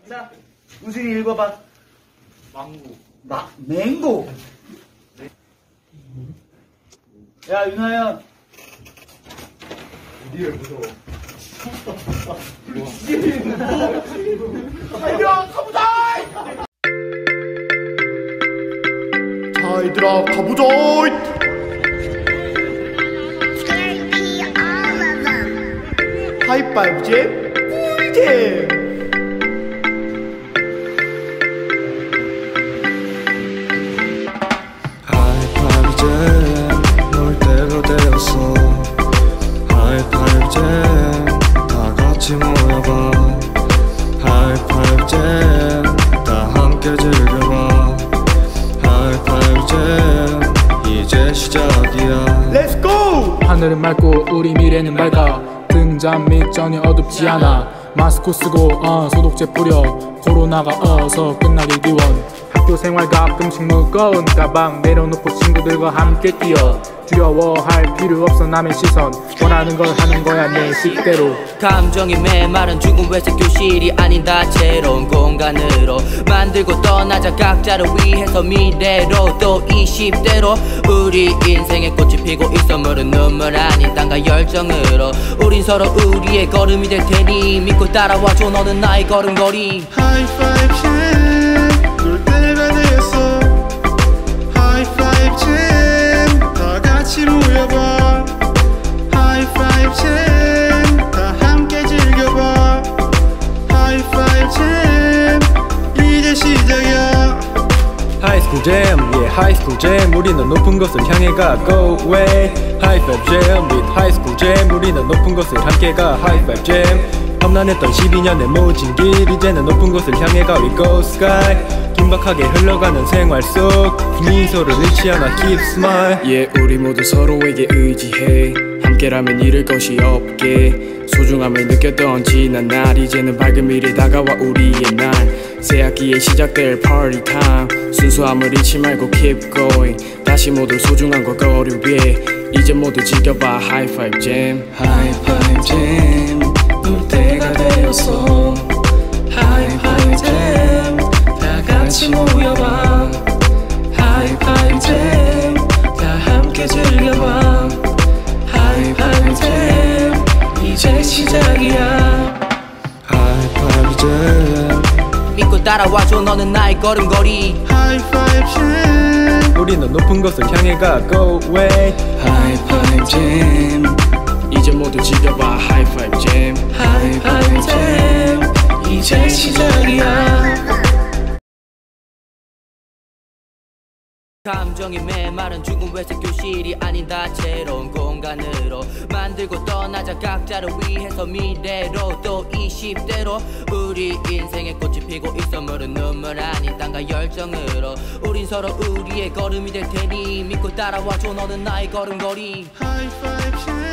자, 우승이 읽어봐. 망고. 맹고. 야, 윤하연. 리얼 무서워. 달려, 가보자! 자, 얘들아, 가보자! 하이파이브 잼? 꿀잼! 하이파이브 잼, 놀 때가 되었어. 하이파이브 잼, 다 같이 모여봐. 하이파이브 잼, 다 함께 즐겨봐. 하이파이브 잼, 이제 시작이야. Let's go! 하늘은 맑고 우리 미래는 밝아. 등잔 밑 전혀 어둡지 않아. 마스크 쓰고 소독제 뿌려. 코로나가 어서 끝나길 기원. 학교 생활 가끔씩 무거운 가방 내려놓고 친구들과 함께 뛰어. 두려워할 필요 없어 남의 시선. 원하는 걸 하는 거야 내 식대로. 감정이 메마른 죽은 회색 교실이 아닌 다채로운 공간으로 만들고 떠나자. 각자를 위해서 미래로 또 20대로 우리 인생에 꽃이 피고 있어. 물은 눈물 아닌 땀과 열정으로 우린 서로 우리의 걸음이 될 테니 믿고 따라와줘. 너는 나의 걸음걸이. 하이파이브 잼, 놀 때가 되었어. 하이파이브 잼, 다 같이 모여봐. 하이파이브 잼, 다 함께 즐겨봐. 하이파이브 잼, 이제 시작이야. 하이스쿨잼, yeah, 하이스쿨잼, 우리는 높은 곳을 향해 가. Go away. 하이파이브 잼, with 하이스쿨잼, 우리는 높은 곳을 함께 가. 하이파이브 잼, 험난했던 12년의 모진 길, 이제는 높은 곳을 향해 가. We go sky. 긴박하게 흘러가는 생활 속 미소를 잃지 않아. Keep smile. Yeah, 우리 모두 서로에게 의지해. 함께라면 잃을 것이 없게. 소중함을 느꼈던 지난 날, 이제는 밝은 미래 다가와 우리의 날. 새 학기에 시작될 party time. 순수함을 잃지 말고 keep going. 다시 모두 소중한 것거리 위해 이제 모두 즐겨봐. 하이파이브 잼. 하이파이브 잼, 놀 때가 되었어. 하이파이브 잼, 다 같이 모여봐. 하이파이브 잼, 다 함께 즐겨봐. 하이파이브 잼, 이제 시작이야. 하이파이브 잼, 믿고 따라와줘. 너는 나의 걸음걸이. 하이파이브 잼, 우리는 높은 곳을 향해 가. Go away. 하이파이브 잼, 이제 모두 즐겨봐. 하이파이브 잼. 하이파이브 잼, 이제 시작이야. 감정이 메마른 죽은 회색 교실이 아닌 다채로운 공간으로 만들고 떠나자. 각자를 위해서 미래로 또 20대로 우리 인생에 꽃이 피고 있어. 물은 눈물 아닌 땀과 열정으로 우린 서로 우리의 걸음이 될 테니 믿고 따라와줘. 너는 나의 걸음걸이. 하이파이브 잼.